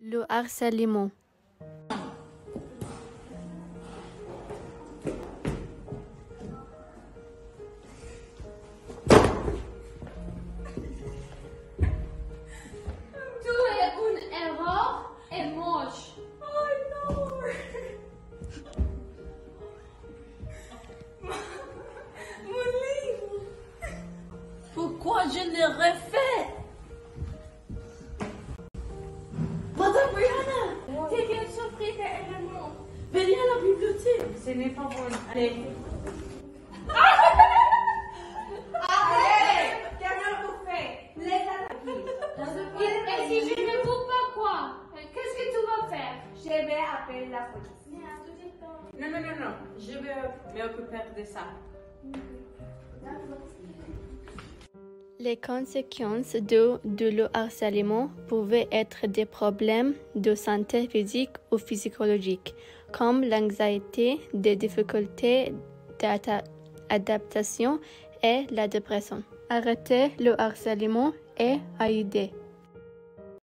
Le harcèlement. Tout est une erreur et moche. Oh non! Mon livre! Pourquoi je l'ai refait? Madame Brianna! Quelqu'un surpris également. Venez à la bibliothèque! Ce n'est pas bon. Allez. Et si je ne coupe pas quoi? Qu'est-ce que tu vas faire? Je vais appeler la police. Non. Je vais m'occuper de ça. Les conséquences de le harcèlement pouvaient être des problèmes de santé physique ou psychologique, comme l'anxiété, des difficultés d'adaptation et la dépression. Arrêter le harcèlement est à aider.